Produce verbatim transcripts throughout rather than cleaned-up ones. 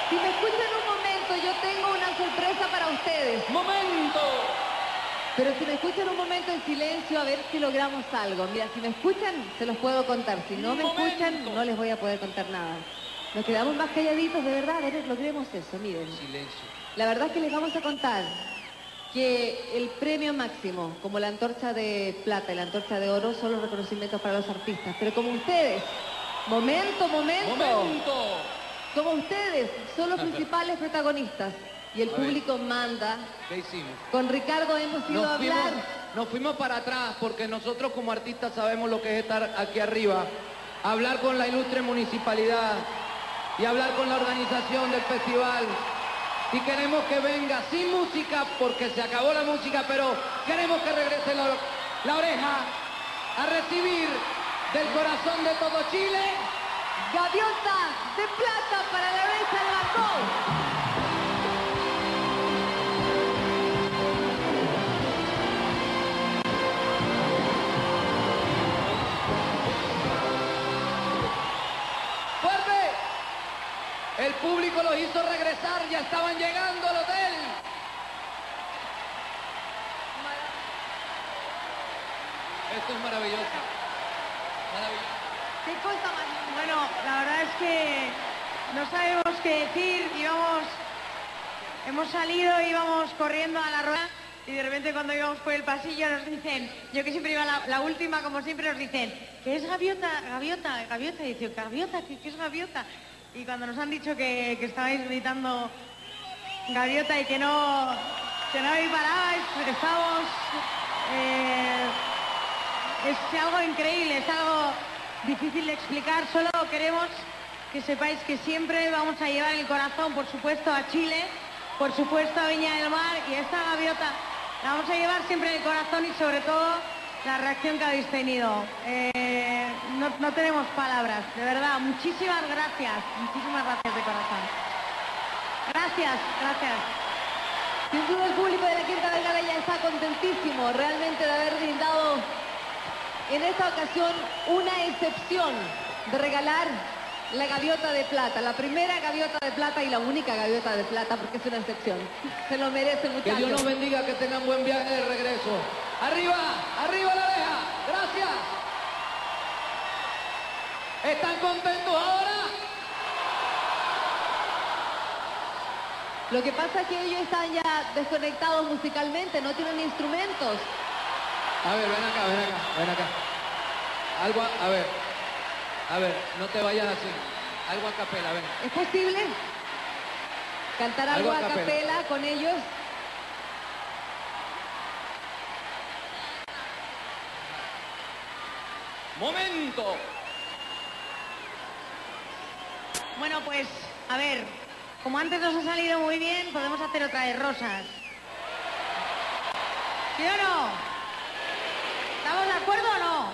Si me escuchan un momento, yo tengo una sorpresa para ustedes. ¡Momento! Pero si me escuchan un momento en silencio, a ver si logramos algo. Mira, si me escuchan, se los puedo contar. Si no me escuchan, no les voy a poder contar nada. Nos quedamos más calladitos, de verdad. A ver, logremos eso, miren. Silencio. La verdad es que les vamos a contar que el premio máximo, como la antorcha de plata y la antorcha de oro, son los reconocimientos para los artistas. Pero como ustedes, momento, momento, ¡Momento! como ustedes son los principales protagonistas y el A ver. público manda, ¿Qué hicimos? con Ricardo hemos ido a Nos fuimos, hablar. nos fuimos para atrás porque nosotros como artistas sabemos lo que es estar aquí arriba, hablar con la ilustre municipalidad y hablar con la organización del festival. Y queremos que venga sin música porque se acabó la música, pero queremos que regrese la, la oreja a recibir del corazón de todo Chile. Gaviota de plata para la oreja de Van Gogh. El público los hizo regresar, ya estaban llegando al hotel. Esto es maravilloso. Maravilloso. ¿Qué cosa más? Bueno, la verdad es que no sabemos qué decir, íbamos, hemos salido, íbamos corriendo a la rueda y de repente cuando íbamos por el pasillo nos dicen, yo que siempre iba la, la última, como siempre nos dicen, ¿qué es gaviota? Gaviota, gaviota, y dice, ¿gaviota? ¿Qué, qué es gaviota? Y cuando nos han dicho que, que estabais gritando gaviota y que no, que no parabais, porque estamos... Eh, es algo increíble, es algo difícil de explicar. Solo queremos que sepáis que siempre vamos a llevar el corazón, por supuesto, a Chile, por supuesto a Viña del Mar, y esta gaviota la vamos a llevar siempre en el corazón y sobre todo la reacción que habéis tenido. Eh, no, no tenemos palabras, de verdad. Muchísimas gracias, muchísimas gracias de corazón. Gracias, gracias. Sin duda el público de la Quinta Vergara ya está contentísimo realmente de haber brindado en esta ocasión una excepción de regalar la gaviota de plata, la primera gaviota de plata y la única gaviota de plata porque es una excepción. Se lo merece, muchachos. Que Dios nos bendiga, que tengan buen viaje de regreso. ¡Arriba! ¡Arriba la oreja! ¡Gracias! ¿Están contentos ahora? Lo que pasa es que ellos están ya desconectados musicalmente, no tienen instrumentos. A ver, ven acá, ven acá, ven acá. Algo, a, a ver, a ver, no te vayas así. Algo a capela, ven. ¿Es posible cantar algo, Algo a a capela. capela con ellos? ¡Momento! Bueno, pues, a ver, como antes nos ha salido muy bien, podemos hacer otra de rosas. ¿Sí o no? ¿Estamos de acuerdo o no?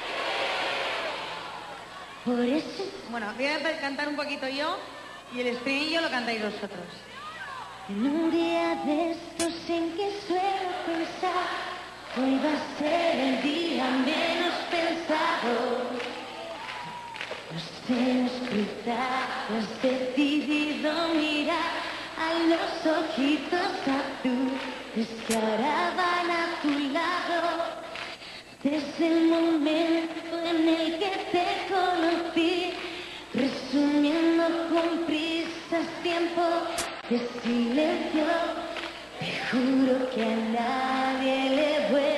Por eso... Bueno, voy a cantar un poquito yo y el estribillo lo cantáis vosotros. En un día de estos en que suelo pensar, hoy va a ser el día menos pensado. Los dedos cruzados, decidido mirar a los ojitos azules que ahora van a tu lado. Desde el momento en el que te conocí, resumiendo con prisas tiempo de silencio, te juro que a nadie le voy